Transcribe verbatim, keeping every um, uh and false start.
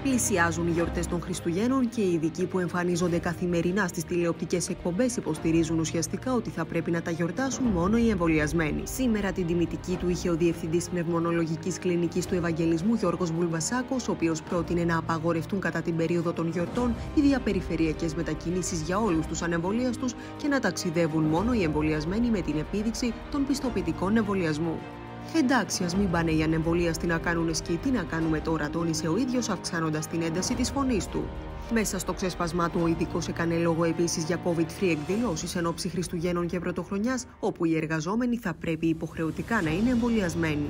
Πλησιάζουν οι γιορτές των Χριστουγέννων και οι ειδικοί που εμφανίζονται καθημερινά στις τηλεοπτικές εκπομπές υποστηρίζουν ουσιαστικά ότι θα πρέπει να τα γιορτάσουν μόνο οι εμβολιασμένοι. Σήμερα την τιμητική του είχε ο Διευθυντής Πνευμονολογικής Κλινικής του Ευαγγελισμού Γιώργος Βουλβασάκος, ο οποίος πρότεινε να απαγορευτούν κατά την περίοδο των γιορτών οι διαπεριφερειακές μετακινήσεις για όλους τους ανεμβολίαστους και να ταξιδεύουν μόνο οι εμβολιασμένοι με την επίδειξη των πιστοποιητικών εμβολιασμού. Εντάξει, ας μην πάνε οι ανεμβολίαστοι να κάνουν σκι, τι να κάνουμε τώρα, τόνισε ο ίδιος, αυξάνοντας την ένταση της φωνής του. Μέσα στο ξέσπασμά του, ο ειδικός έκανε λόγο επίσης για COVID-free εκδηλώσεις εν ώψη Χριστουγέννων και Πρωτοχρονιάς, όπου οι εργαζόμενοι θα πρέπει υποχρεωτικά να είναι εμβολιασμένοι.